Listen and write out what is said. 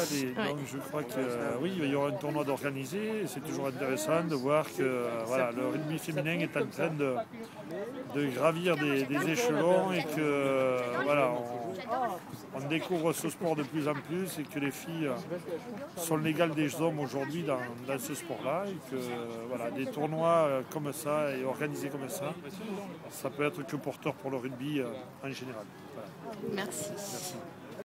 Donc je crois que oui, il y aura un tournoi d'organiser. C'est toujours intéressant de voir que voilà, le rugby féminin est en train de gravir des échelons et que voilà, on découvre ce sport de plus en plus et que les filles sont l'égale des hommes aujourd'hui dans ce sport-là et que voilà, des tournois comme ça et organisés comme ça peut être que porteur pour le rugby en général. Voilà. Merci. Merci.